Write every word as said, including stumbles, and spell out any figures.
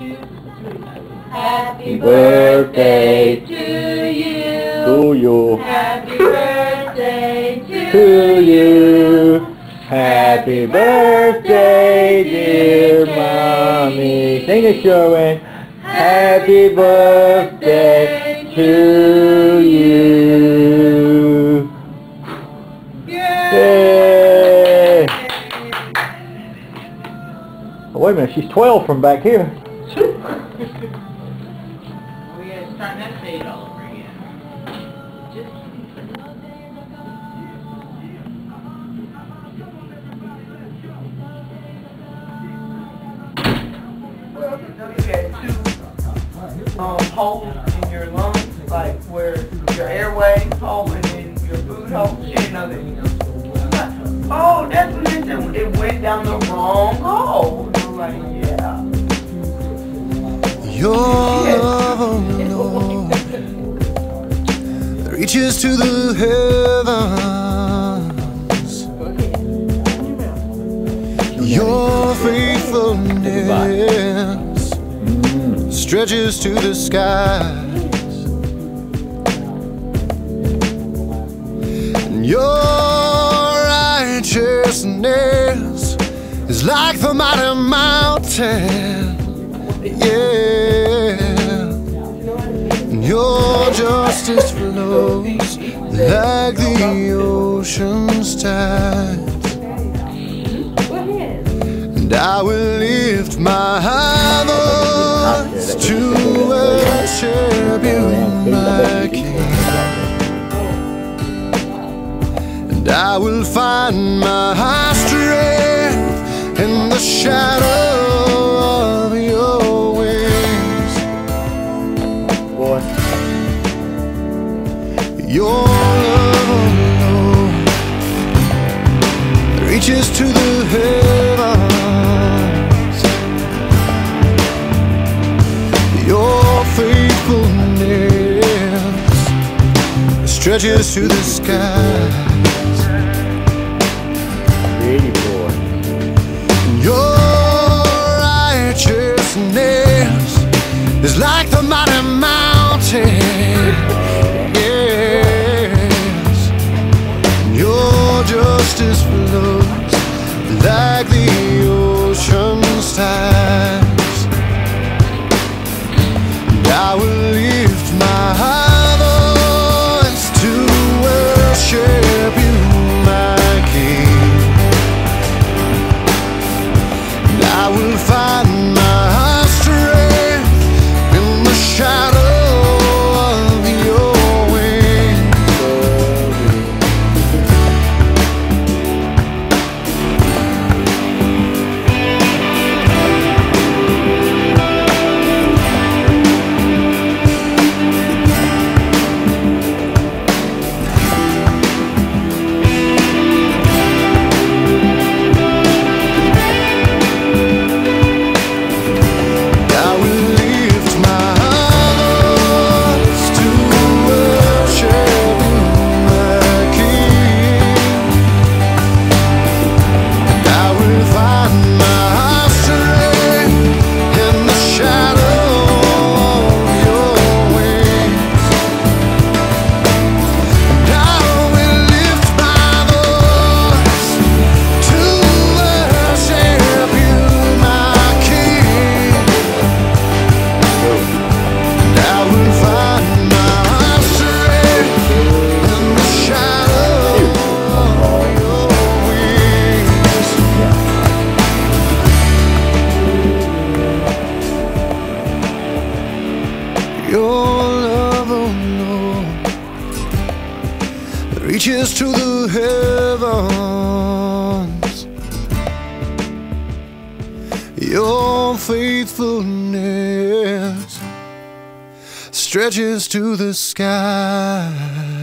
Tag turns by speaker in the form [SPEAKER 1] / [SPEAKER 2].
[SPEAKER 1] two, three. Happy birthday to you.
[SPEAKER 2] To you.
[SPEAKER 1] Happy birthday to,
[SPEAKER 2] To you. Happy birthday, dear mommy. Sing it, Sherwin. Happy birthday to you. Yay! Oh, wait a minute, she's twelve from back here.
[SPEAKER 1] We gotta start that fade all over again. Just you had two um, holes in your lungs, like where your airway hole and then your food hole. She didn't know that. Oh, that's what it did. It went down the wrong hole. And I'm like, yeah.
[SPEAKER 3] Your love alone reaches to the heavens. Your faithfulness stretches to the skies. And your righteousness is like the mighty mountain. Yeah, and your justice flows like the ocean's tides. And I will lift my voice to worship you, my King. And I will find my strength in the shadow of your wings.
[SPEAKER 2] Boy.
[SPEAKER 3] Your love alone reaches to the heavens. Your faithfulness stretches to the skies.
[SPEAKER 2] Pretty boy.
[SPEAKER 3] Your righteousness is like the mighty mountain. Yes, your justice flows like the ocean's tides. And I will lift my voice to worship you, my King. And I will find my strength in the shadow of your wings. I will lift my voice to worship you, my King. And I will find my strength in the shadow of your wings. And I will lift my voice to worship you, my King. And I will find my strength in the shadow of your wings. Your love alone reaches to the heavens. Your faithfulness stretches to the sky.